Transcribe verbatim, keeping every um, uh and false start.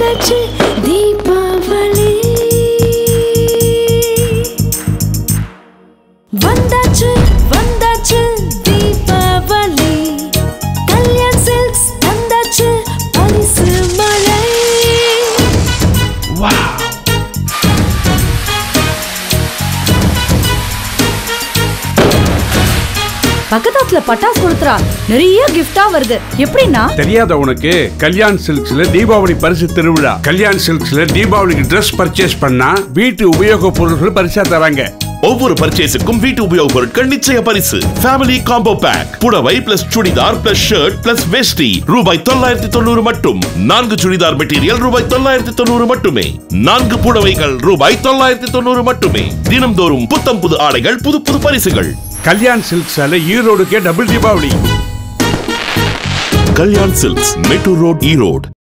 வந்தாச்சு தீபாவளி வந்தாச்சு வந்தாச்சு தீபாவளி கல்யாண் சில்க்ஸ் வந்தாச்சு பரிசு மழை வாவ் பக்கத்துல பட்டாசு கொடுத்துறா நிறைய கிஃப்டா வருது எப்படின்னா தெரியாத உனக்கு கல்யாண் சில்க்ஸ்ல தீபாவளி பரிசு திருவிழா கல்யாண் சில்க்ஸ்ல தீபாவளிக்கு ட்ரெஸ் பர்ச்சேஸ் பண்ணா வீட்டு உபயோக பொருட்கள் பரிசா தராங்க ஒவ்வொரு பர்ச்சேஸுக்கும் வீட்டு உபயோக பொருட்கள் நிச்சய பரிசு ஃபேமிலி காம்போ பேக் புடவை plus churidar plus shirt plus veshti ரூபாய் தொள்ளாயிரத்தி தொண்ணூறு மட்டும் நான்கு சுடிதார் மெட்டீரியல் ரூபாய் தொள்ளாயிரத்தி தொண்ணூறு மட்டுமே நான்கு புடவைகள் ரூபாய் தொள்ளாயிரத்தி தொண்ணூறு மட்டுமே தினம்தோறும் புத்தம் புது ஆடைகள் புது புது பரிசுகள் கல்யாண் சில்க்ஸ்ல ஈரோடுக்கே double Deepavali Kalyan Silks Metro Road Erode